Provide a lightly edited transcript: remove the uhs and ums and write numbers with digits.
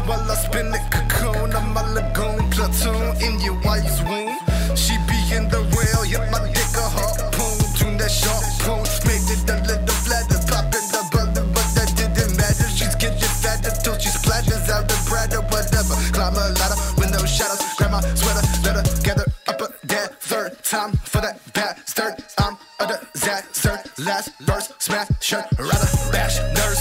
while I spin the cocoon. I'm a lagoon platoon in your wife's womb. She be in the rail, hit my dick a harpoon. Tune that sharp poon, made it a little flatter. Popping the brother, but that didn't matter. She's getting fatter till she splatters out the bread or whatever. Climb a ladder, window shadows, grab my sweater, let her gather up a dead third time for that bastard. I'm a disaster. Last verse, smash shirt, rather bash nerd.